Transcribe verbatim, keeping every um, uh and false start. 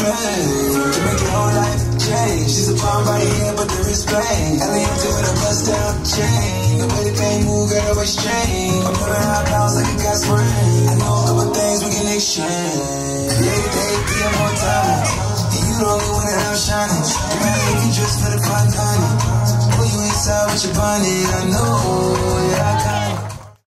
pain to make your whole life change. She's a bomb right here, but there is pain. Aliens with a bust down chain. The way the thing move, girl, always strange. I'm living out bounds like a gas spring. I know a couple things we can exchange. Lady, baby, give more time. And you the only one that I'm shining. No matter if you just for the fun, honey. Oh, you inside with your bunny. I know, yeah, I got